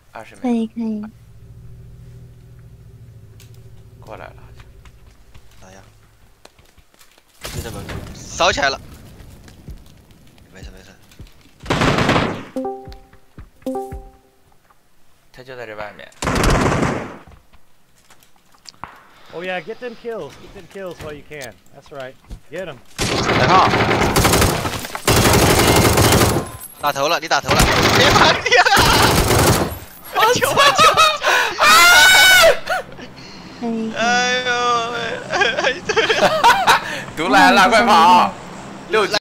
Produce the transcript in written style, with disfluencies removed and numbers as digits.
20 可秒。 以可以。 过来了，好像。 哪呀？就这门烧起来了。没事没事。 他就在这外面。 Oh yeah, get them kills. Get them kills while you can. That's right. Get them. 来哈！打头了，你打头了！别跑你了！我求我求！ 可以。 哎呦！ 毒来了，快跑！6级。